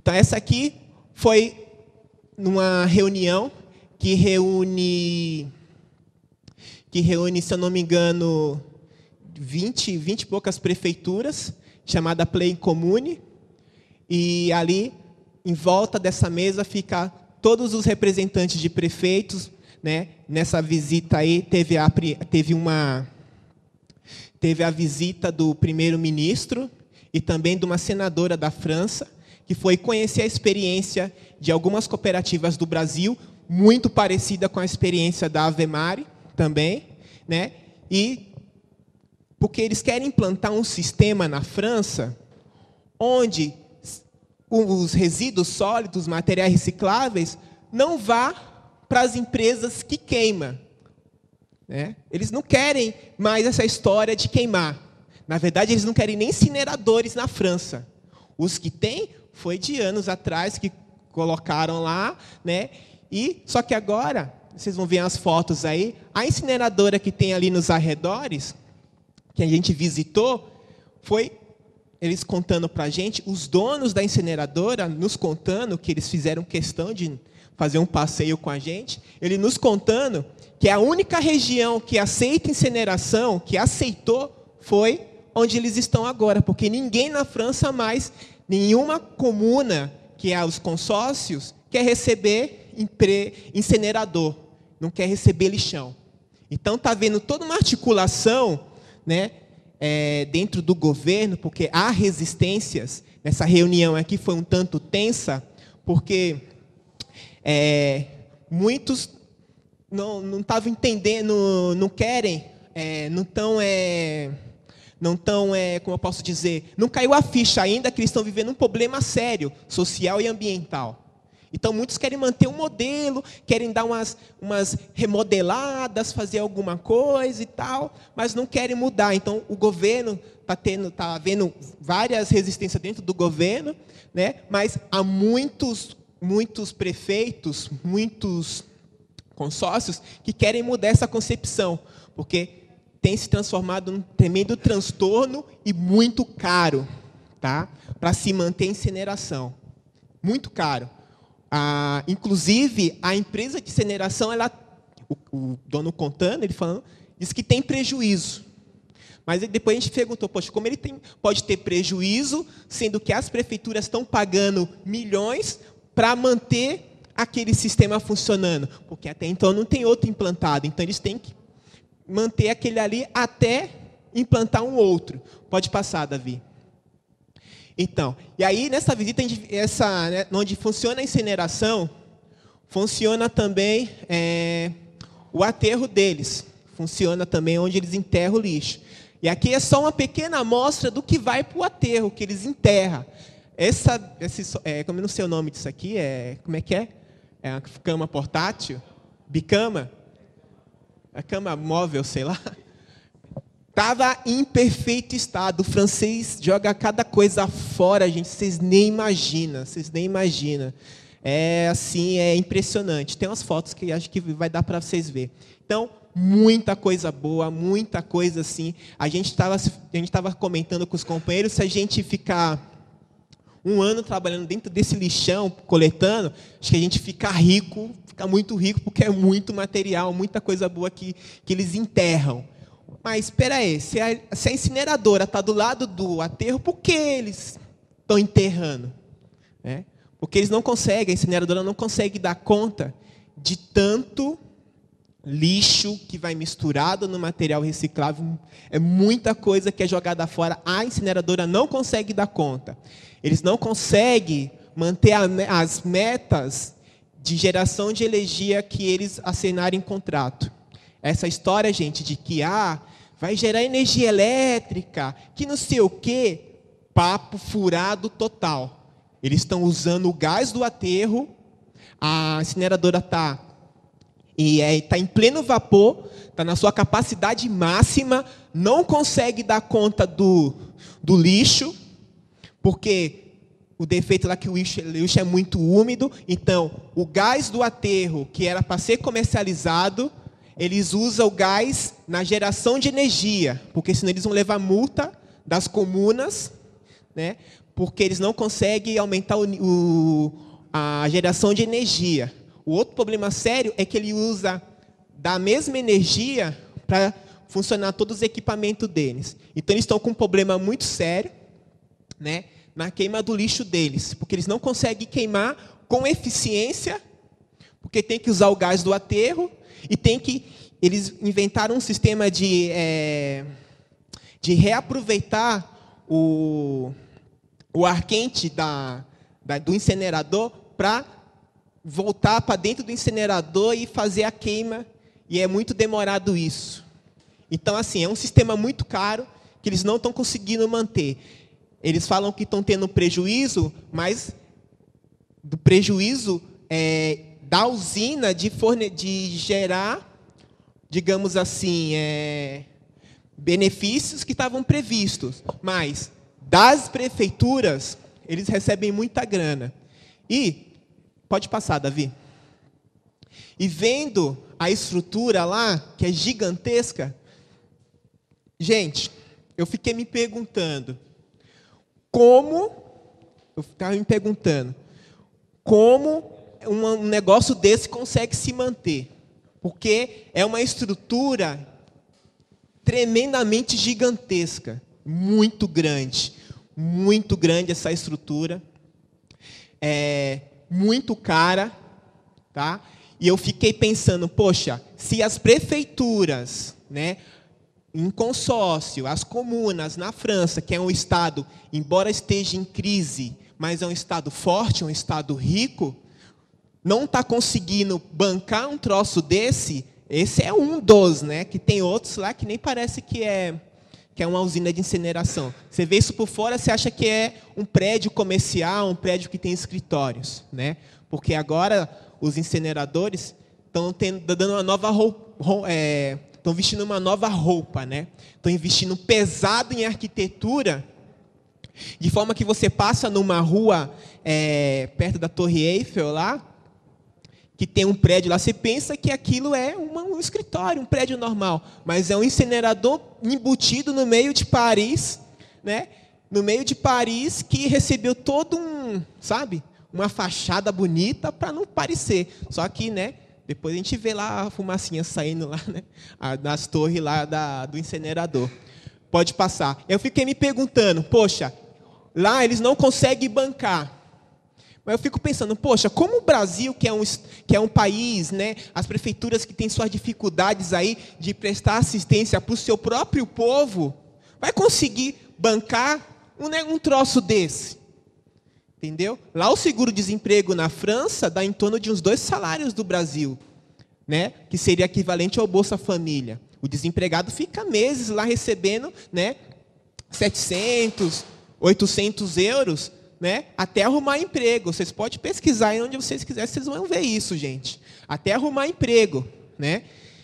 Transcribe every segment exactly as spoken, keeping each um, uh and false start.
Então, essa aqui foi numa reunião que reúne, que reúne, se eu não me engano, vinte, vinte e poucas prefeituras, chamada Play Commune, e ali, em volta dessa mesa, fica todos os representantes de prefeitos, né? Nessa visita aí, teve, a, teve, uma, teve a visita do primeiro-ministro e também de uma senadora da França, que foi conhecer a experiência de algumas cooperativas do Brasil, muito parecida com a experiência da Avemare também, né? E porque eles querem implantar um sistema na França onde os resíduos sólidos, materiais recicláveis, não vá para as empresas que queimam, né? Eles não querem mais essa história de queimar. Na verdade, eles não querem nem incineradores na França. Os que têm foi de anos atrás que colocaram lá, né? E só que agora, vocês vão ver as fotos aí, a incineradora que tem ali nos arredores, que a gente visitou, foi eles contando para a gente, os donos da incineradora nos contando, que eles fizeram questão de fazer um passeio com a gente, ele nos contando que a única região que aceita incineração, que aceitou, foi onde eles estão agora, porque ninguém na França mais, nenhuma comuna, que é os consórcios, quer receber incinerador, não quer receber lixão. Então, está havendo toda uma articulação, né, é, dentro do governo, porque há resistências. Nessa reunião aqui foi um tanto tensa, porque é, muitos não estavam entendendo, não querem, é, não estão... É, não estão, é, como eu posso dizer, não caiu a ficha ainda que eles estão vivendo um problema sério, social e ambiental. Então, muitos querem manter um modelo, querem dar umas, umas remodeladas, fazer alguma coisa e tal, mas não querem mudar. Então, o governo está tendo, está havendo várias resistências dentro do governo, né? Mas há muitos, muitos prefeitos, muitos consórcios que querem mudar essa concepção, porque tem se transformado num tremendo transtorno e muito caro, tá? Para se manter a incineração. Muito caro. Ah, inclusive, a empresa de incineração, ela, o, o dono contando, ele falando, diz que tem prejuízo. Mas depois a gente perguntou, poxa, como ele tem, pode ter prejuízo, sendo que as prefeituras estão pagando milhões para manter aquele sistema funcionando? Porque até então não tem outro implantado, então eles têm que manter aquele ali até implantar um outro. Pode passar, Davi. Então, e aí nessa visita, essa, né, onde funciona a incineração, funciona também é, o aterro deles. Funciona também onde eles enterram o lixo. E aqui é só uma pequena amostra do que vai para o aterro, que eles enterram. Essa, esse, é, como eu não sei o nome disso aqui, é, como é que é? É a cama portátil? Bicama? A cama móvel, sei lá, estava em perfeito estado. O francês joga cada coisa fora, gente, vocês nem imaginam, vocês nem imaginam. É assim, é impressionante. Tem umas fotos que acho que vai dar para vocês verem. Então, muita coisa boa, muita coisa assim. A gente estava a gente estava comentando com os companheiros, se a gente ficar um ano trabalhando dentro desse lixão, coletando, acho que a gente fica rico, fica muito rico, porque é muito material, muita coisa boa que, que eles enterram. Mas, espera aí, se a, se a incineradora está do lado do aterro, por que eles estão enterrando? É? Porque eles não conseguem, a incineradora não consegue dar conta de tanto lixo que vai misturado no material reciclável. É muita coisa que é jogada fora, a incineradora não consegue dar conta. Eles não conseguem manter a, as metas de geração de energia que eles assinarem em contrato. Essa história, gente, de que ah, vai gerar energia elétrica, que não sei o quê, papo furado total. Eles estão usando o gás do aterro, a incineradora está e é, tá em pleno vapor, está na sua capacidade máxima, não consegue dar conta do, do lixo, porque o defeito lá que o lixo, o lixo é muito úmido, então o gás do aterro, que era para ser comercializado, eles usam o gás na geração de energia, porque senão eles vão levar multa das comunas, né, porque eles não conseguem aumentar o, o, a geração de energia. O outro problema sério é que ele usa da mesma energia para funcionar todos os equipamentos deles. Então, eles estão com um problema muito sério, né, na queima do lixo deles, porque eles não conseguem queimar com eficiência, porque tem que usar o gás do aterro, e tem que... Eles inventaram um sistema de, é, de reaproveitar o, o ar quente da, da, do incinerador para voltar para dentro do incinerador e fazer a queima, e é muito demorado isso. Então, assim, é um sistema muito caro que eles não estão conseguindo manter. Eles falam que estão tendo prejuízo, mas do prejuízo é, da usina de, forne de gerar, digamos assim, é, benefícios que estavam previstos. Mas, das prefeituras, eles recebem muita grana. E, pode passar, Davi. E vendo a estrutura lá, que é gigantesca, gente, eu fiquei me perguntando, como, eu ficava me perguntando, como um negócio desse consegue se manter? Porque é uma estrutura tremendamente gigantesca, muito grande, muito grande essa estrutura, é muito cara, tá? E eu fiquei pensando, poxa, se as prefeituras, né, em consórcio, as comunas na França, que é um estado, embora esteja em crise, mas é um estado forte, um estado rico, não está conseguindo bancar um troço desse, esse é um dos, né? Que tem outros lá que nem parece que é, que é uma usina de incineração. Você vê isso por fora, você acha que é um prédio comercial, um prédio que tem escritórios, né? Porque agora os incineradores estão dando uma nova roupa, é, estão vestindo uma nova roupa, né? Estão investindo pesado em arquitetura, de forma que você passa numa rua é, perto da Torre Eiffel lá, que tem um prédio lá, você pensa que aquilo é uma, um escritório, um prédio normal, mas é um incinerador embutido no meio de Paris, né? No meio de Paris, que recebeu todo um, sabe, uma fachada bonita para não parecer. Só que, né, depois a gente vê lá a fumacinha saindo lá, né, das torres lá da, do incinerador. Pode passar. Eu fiquei me perguntando, poxa, lá eles não conseguem bancar. Mas eu fico pensando, poxa, como o Brasil, que é um, que é um país, né, as prefeituras que têm suas dificuldades aí de prestar assistência para o seu próprio povo, vai conseguir bancar um, né, um troço desse? Entendeu? Lá o seguro-desemprego na França dá em torno de uns dois salários do Brasil, né, que seria equivalente ao Bolsa Família. O desempregado fica meses lá recebendo, né, setecentos, oitocentos euros, né, até arrumar emprego. Vocês podem pesquisar aí onde vocês quiserem, vocês vão ver isso, gente. Até arrumar emprego, né?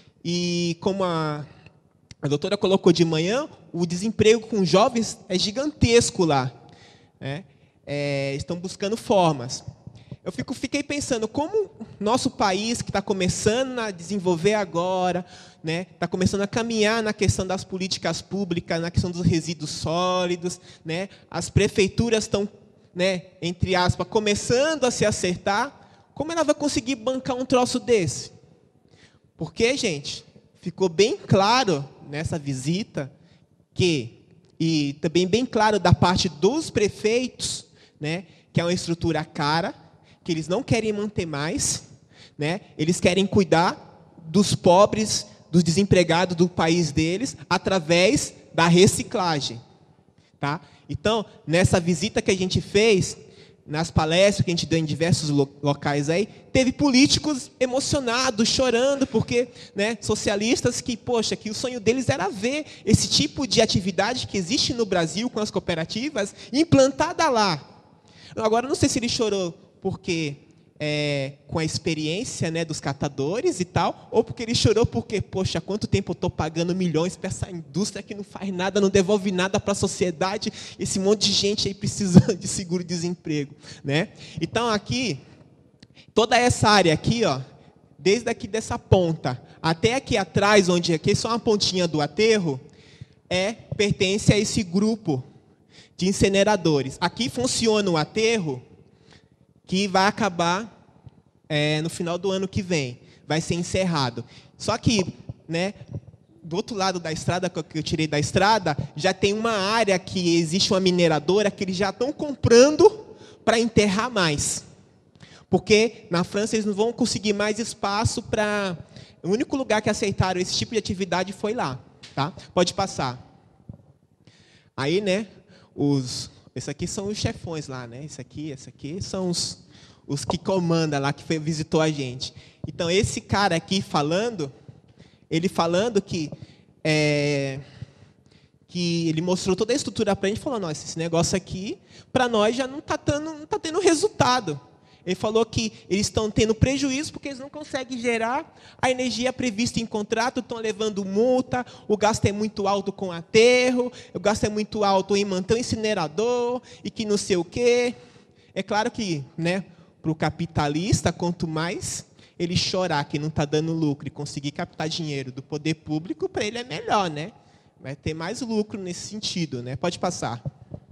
E como a, a doutora colocou de manhã, o desemprego com jovens é gigantesco lá, né? É, estão buscando formas. Eu fico, fiquei pensando, como nosso país, que está começando a desenvolver agora, né, está começando a caminhar na questão das políticas públicas, na questão dos resíduos sólidos, né, as prefeituras estão, né, entre aspas, começando a se acertar, como ela vai conseguir bancar um troço desse? Porque, gente, ficou bem claro nessa visita que, e também bem claro da parte dos prefeitos, né, que é uma estrutura cara, que eles não querem manter mais, né, eles querem cuidar dos pobres, dos desempregados do país deles, através da reciclagem. Tá? Então, nessa visita que a gente fez, nas palestras que a gente deu em diversos locais aí, teve políticos emocionados, chorando, porque, né, socialistas que, poxa, que o sonho deles era ver esse tipo de atividade que existe no Brasil com as cooperativas implantada lá. Agora, não sei se ele chorou porque é, com a experiência, né, dos catadores e tal, ou porque ele chorou porque, poxa, quanto tempo eu estou pagando milhões para essa indústria que não faz nada, não devolve nada para a sociedade, esse monte de gente aí precisando de seguro-desemprego, né? Então, aqui, toda essa área aqui, ó, desde aqui dessa ponta até aqui atrás, onde aqui é só uma pontinha do aterro, é, pertence a esse grupo, de incineradores. Aqui funciona o aterro que vai acabar é, no final do ano que vem. Vai ser encerrado. Só que, né, do outro lado da estrada, que eu tirei da estrada, já tem uma área que existe uma mineradora que eles já estão comprando para enterrar mais. Porque na França eles não vão conseguir mais espaço para... O único lugar que aceitaram esse tipo de atividade foi lá. Tá? Pode passar. Aí, né, os... Esses aqui são os chefões lá, né? Esse aqui, esse aqui são os, os que comandam lá, que foi, visitou a gente. Então, esse cara aqui falando... Ele falando que, é, que ele mostrou toda a estrutura para a gente, falou, nossa, esse negócio aqui, para nós, já não está não tá tendo resultado. Ele falou que eles estão tendo prejuízo porque eles não conseguem gerar a energia prevista em contrato, estão levando multa, o gasto é muito alto com aterro, o gasto é muito alto em manter o incinerador, e que não sei o quê. É claro que, né, para o capitalista, quanto mais... ele chorar que não está dando lucro e conseguir captar dinheiro do poder público, para ele é melhor, né? Vai ter mais lucro nesse sentido, né? Pode passar.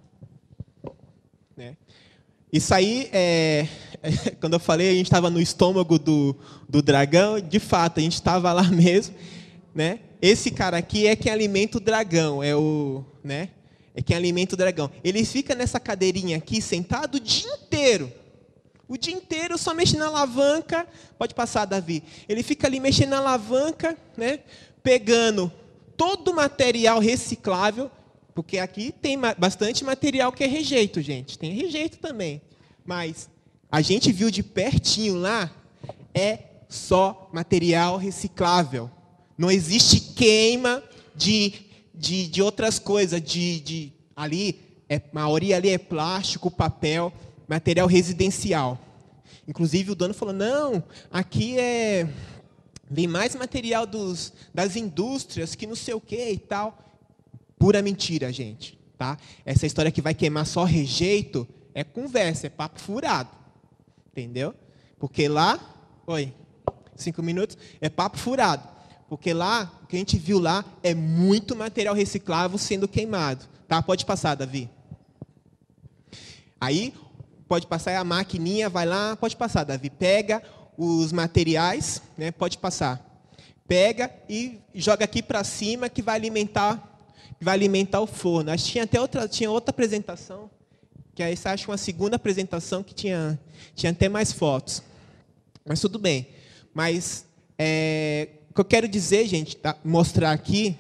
Né? Isso aí, é, é, quando eu falei, a gente estava no estômago do, do dragão, de fato, a gente estava lá mesmo. Né? Esse cara aqui é quem alimenta o dragão, é, o, né? é quem alimenta o dragão. Ele fica nessa cadeirinha aqui, sentado o dia inteiro. O dia inteiro só mexe na alavanca. Pode passar, Davi. Ele fica ali mexendo na alavanca, né, pegando todo o material reciclável, porque aqui tem bastante material que é rejeito, gente. Tem rejeito também. Mas a gente viu de pertinho lá, é só material reciclável. Não existe queima de, de, de outras coisas. De, de, ali, é, a maioria ali é plástico, papel... material residencial. Inclusive, o dono falou, não, aqui é, vem mais material dos, das indústrias, que não sei o quê e tal. Pura mentira, gente. Tá? Essa história que vai queimar só rejeito é conversa, é papo furado. Entendeu? Porque lá... Oi, cinco minutos. É papo furado. Porque lá, o que a gente viu lá, é muito material reciclável sendo queimado. Tá? Pode passar, Davi. Aí... Pode passar a maquininha, vai lá, pode passar, Davi. Pega os materiais, né, pode passar. Pega e joga aqui para cima que vai alimentar, vai alimentar o forno. Acho que tinha até outra, tinha outra apresentação, que aí acho uma segunda apresentação que tinha, tinha até mais fotos. Mas tudo bem. Mas é, o que eu quero dizer, gente, tá, mostrar aqui,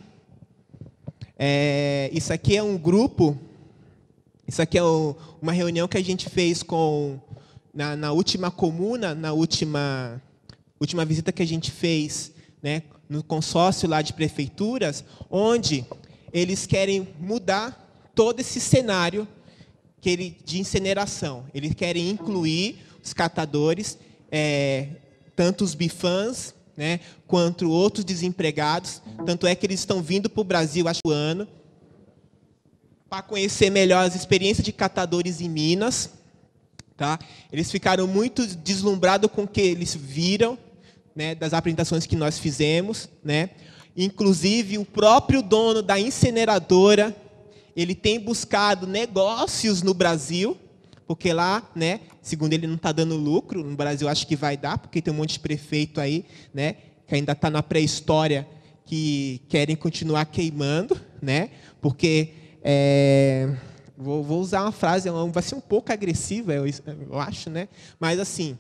é, isso aqui é um grupo. Isso aqui é uma reunião que a gente fez com, na, na última comuna, na última, última visita que a gente fez, né, no consórcio lá de prefeituras, onde eles querem mudar todo esse cenário que ele, de incineração. Eles querem incluir os catadores, é, tanto os bifãs, né, quanto outros desempregados. Tanto é que eles estão vindo para o Brasil, acho, o ano, para conhecer melhor as experiências de catadores em Minas. Tá? Eles ficaram muito deslumbrados com o que eles viram, né, das apresentações que nós fizemos. Né? Inclusive, o próprio dono da incineradora, ele tem buscado negócios no Brasil, porque lá, né, segundo ele, não está dando lucro. No Brasil, acho que vai dar, porque tem um monte de prefeito aí, né, que ainda está na pré-história, que querem continuar queimando, né, porque... É, vou, vou usar uma frase, vai ser um pouco agressiva, eu, eu acho, né? Mas, assim,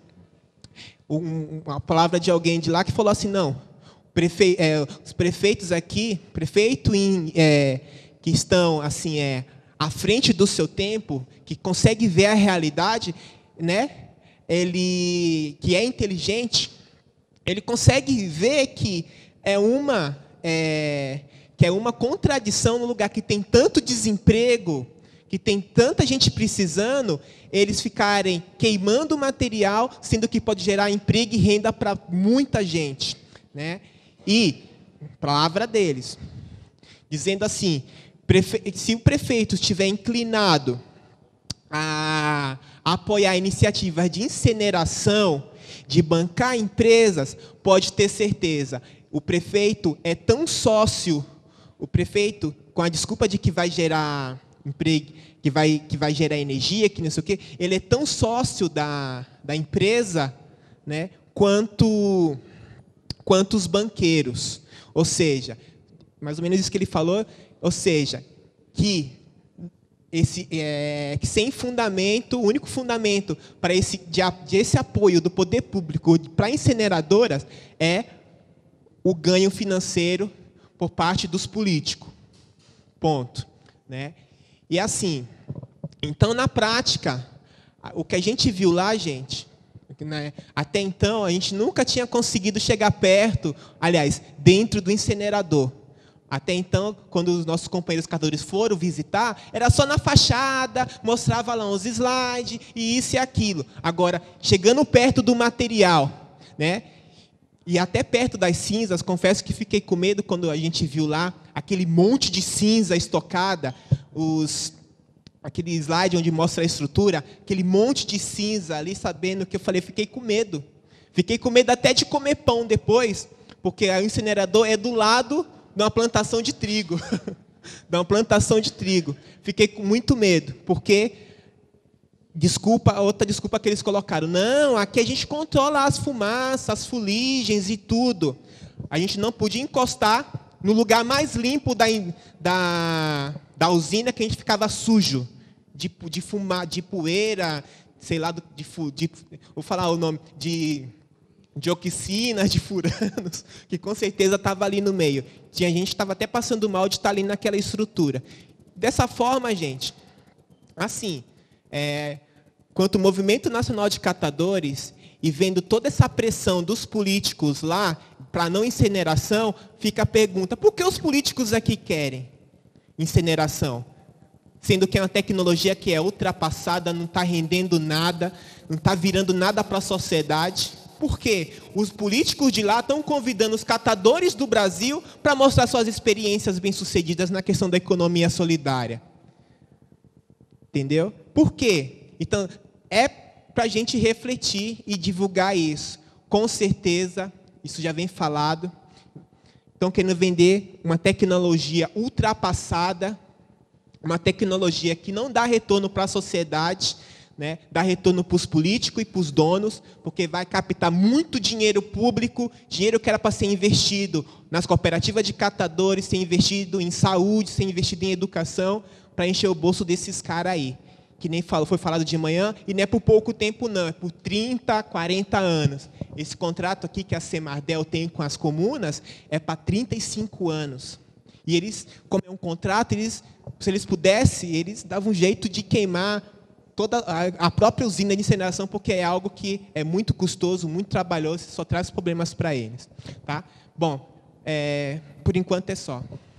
um, uma palavra de alguém de lá que falou assim, não, prefe, é, os prefeitos aqui, prefeito em, é, que estão assim, é, à frente do seu tempo, que consegue ver a realidade, né? Ele, que é inteligente, ele consegue ver que é uma... É, que é uma contradição no lugar que tem tanto desemprego, que tem tanta gente precisando, eles ficarem queimando material, sendo que pode gerar emprego e renda para muita gente. Né? E, palavra deles, dizendo assim, se o prefeito estiver inclinado a apoiar iniciativas de incineração, de bancar empresas, pode ter certeza, o prefeito é tão sócio, o prefeito, com a desculpa de que vai gerar emprego, que vai, que vai gerar energia, que não sei o quê, ele é tão sócio da, da empresa, né, quanto, quanto os banqueiros. Ou seja, mais ou menos isso que ele falou, ou seja, que, esse, é, que sem fundamento, o único fundamento para esse, de, de esse apoio do poder público para incineradoras é o ganho financeiro por parte dos políticos. Ponto. Né? E assim, então, na prática, o que a gente viu lá, gente, né, até então, a gente nunca tinha conseguido chegar perto, aliás, dentro do incinerador. Até então, quando os nossos companheiros catadores foram visitar, era só na fachada, mostrava lá uns slides, e isso e aquilo. Agora, chegando perto do material, né, e até perto das cinzas, confesso que fiquei com medo quando a gente viu lá aquele monte de cinza estocada, os, aquele slide onde mostra a estrutura, aquele monte de cinza ali, sabendo que eu falei, fiquei com medo. Fiquei com medo até de comer pão depois, porque o incinerador é do lado de uma plantação de trigo. de uma plantação de trigo. Fiquei com muito medo, porque, desculpa, outra desculpa que eles colocaram, não, aqui a gente controla as fumaças, as fuligens e tudo. A gente não podia encostar no lugar mais limpo da, da, da usina, que a gente ficava sujo, de, de fumar, de poeira, sei lá, de, de, vou falar o nome, de dioxinas, de furanos, que com certeza estava ali no meio. Tinha gente que estava até passando mal de estar ali naquela estrutura. Dessa forma, gente, assim, é, quanto o Movimento Nacional de Catadores, e vendo toda essa pressão dos políticos lá, para não incineração, fica a pergunta, por que os políticos aqui querem incineração? Sendo que é uma tecnologia que é ultrapassada, não está rendendo nada, não está virando nada para a sociedade. Por quê? Os políticos de lá estão convidando os catadores do Brasil para mostrar suas experiências bem-sucedidas na questão da economia solidária. Entendeu? Por quê? Então, é para a gente refletir e divulgar isso. Com certeza, isso já vem falado. Estão querendo vender uma tecnologia ultrapassada, uma tecnologia que não dá retorno para a sociedade, né? Dá retorno para os políticos e para os donos, porque vai captar muito dinheiro público, dinheiro que era para ser investido nas cooperativas de catadores, ser investido em saúde, ser investido em educação, para encher o bolso desses caras aí. Que nem falou, foi falado de manhã, e não é por pouco tempo não, é por trinta, quarenta anos. Esse contrato aqui que a Semardel tem com as comunas é para trinta e cinco anos. E eles, como é um contrato, eles, se eles pudessem, eles davam um jeito de queimar toda a, a própria usina de incineração, porque é algo que é muito custoso, muito trabalhoso, e só traz problemas para eles. Tá? Bom, é, por enquanto é só.